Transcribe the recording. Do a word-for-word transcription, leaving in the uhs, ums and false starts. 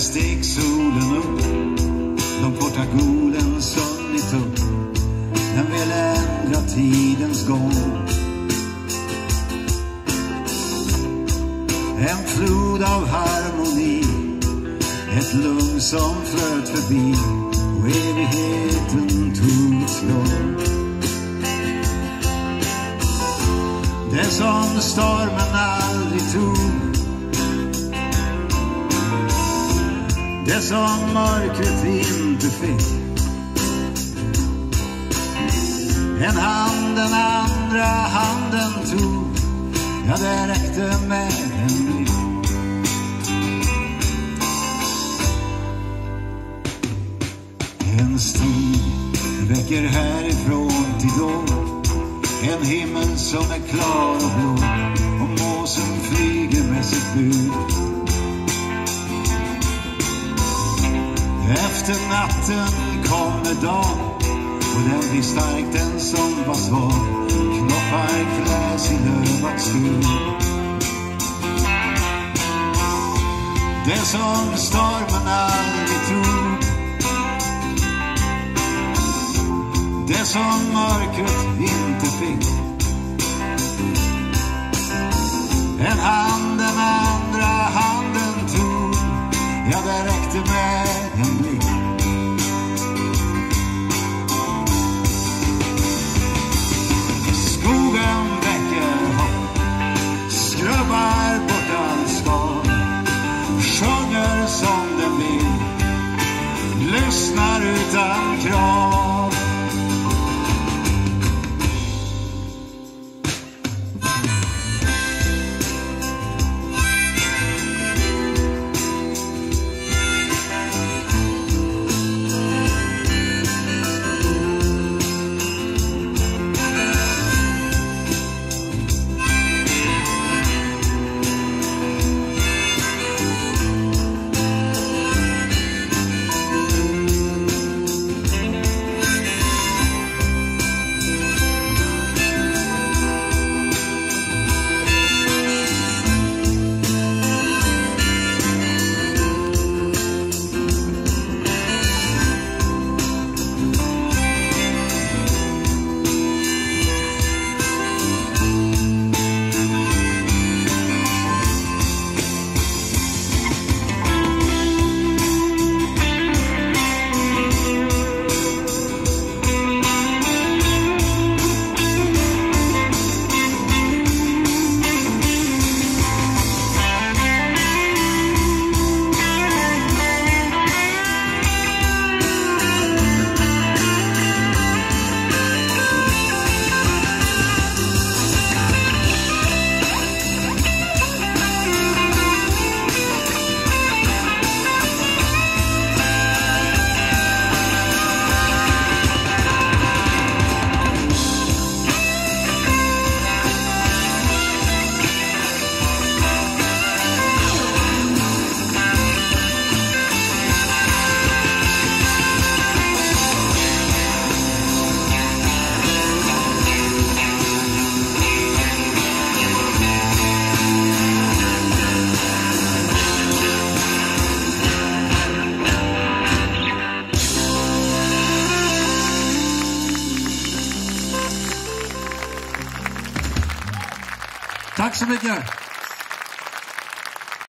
steg solen upp, långt borta golen sönnigt upp. Den vill ändra tidens gång. En flod av harmoni, ett lugn som flöt förbi och evigheten tog ett slag. Det som stormen aldrig tog, det som mörkret inte fick. En hand, den andra handen tog, ja det räckte med en blick. En stig väcker härifrån till då, en himmel som är klar och blå, och måsen flyger med sitt bud. Efter natten kommer dag, och den blir stark den som var svag. Knoppar kläs i lövat skur. Det som stormen aldrig tog, det som mörkret inte fick. En hand, den andra handen tog, ja det räckte med en blick. Skogen väcker hopp, skrubbar bort all skad, sjunger som den vill, lyssnar utan krav. Tack så mycket.